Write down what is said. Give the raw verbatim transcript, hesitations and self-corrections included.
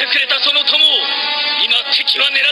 てくれたその友を今敵は狙